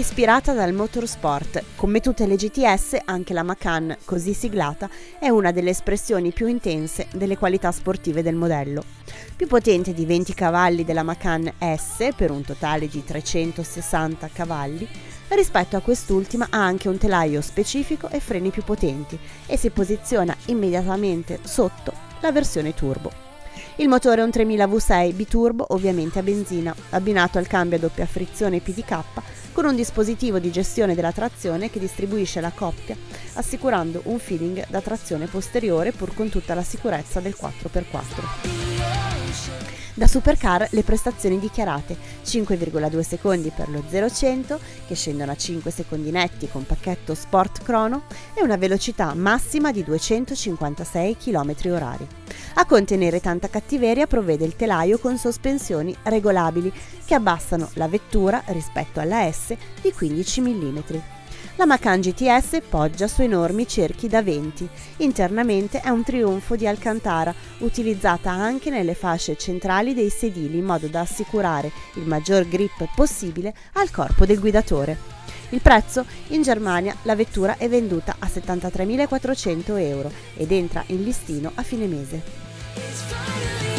Ispirata dal motorsport, come tutte le GTS, anche la Macan, così siglata, è una delle espressioni più intense delle qualità sportive del modello. Più potente di 20 cavalli della Macan S, per un totale di 360 cavalli, rispetto a quest'ultima ha anche un telaio specifico e freni più potenti e si posiziona immediatamente sotto la versione turbo. Il motore è un 3000 V6 biturbo, ovviamente a benzina, abbinato al cambio a doppia frizione PDK con un dispositivo di gestione della trazione che distribuisce la coppia, assicurando un feeling da trazione posteriore pur con tutta la sicurezza del 4x4. Da supercar le prestazioni dichiarate: 5,2 secondi per lo 0-100, che scendono a 5 secondi netti con pacchetto Sport Chrono, e una velocità massima di 256 km/h. A contenere tanta cattiveria provvede il telaio con sospensioni regolabili che abbassano la vettura rispetto alla S di 15 mm. La Macan GTS poggia su enormi cerchi da 20. Internamente è un trionfo di Alcantara, utilizzata anche nelle fasce centrali dei sedili in modo da assicurare il maggior grip possibile al corpo del guidatore. Il prezzo? In Germania la vettura è venduta a 73.400 euro ed entra in listino a fine mese.